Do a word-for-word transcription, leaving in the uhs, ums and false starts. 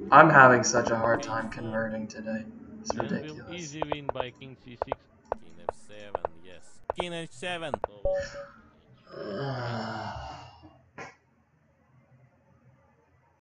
I'm having such a hard time converting today. It's And will ridiculous. easy win by king c six. King f seven, yes. King h seven. And